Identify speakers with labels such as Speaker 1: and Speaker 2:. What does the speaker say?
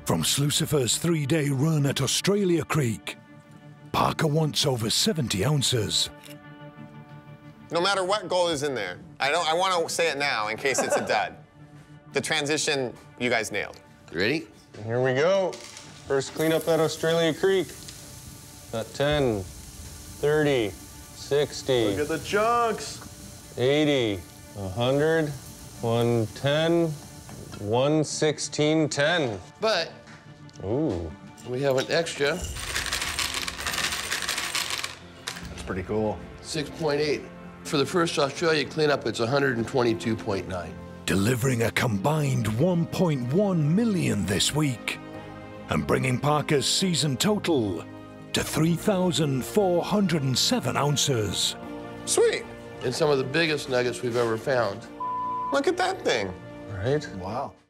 Speaker 1: From Slucifer's 3-day run at Australia Creek, Parker wants over 70 ounces.
Speaker 2: No matter what goal is in there, I want to say it now in case it's a dud. The transition, you guys nailed.
Speaker 3: Ready?
Speaker 4: Here we go. First cleanup at Australia Creek. Got 10, 30, 60.
Speaker 5: Look at the chunks.
Speaker 4: 80, 100, 110, 116, 10.
Speaker 3: But
Speaker 4: Ooh.
Speaker 3: we have an extra
Speaker 5: That's pretty cool.
Speaker 3: 6.8. For the first Australia cleanup, it's 122.9.
Speaker 1: Delivering a combined 1.1 million this week and bringing Parker's season total to 3,407 ounces.
Speaker 2: Sweet.
Speaker 3: And some of the biggest nuggets we've ever found.
Speaker 2: Look at that thing.
Speaker 4: Right?
Speaker 5: Wow.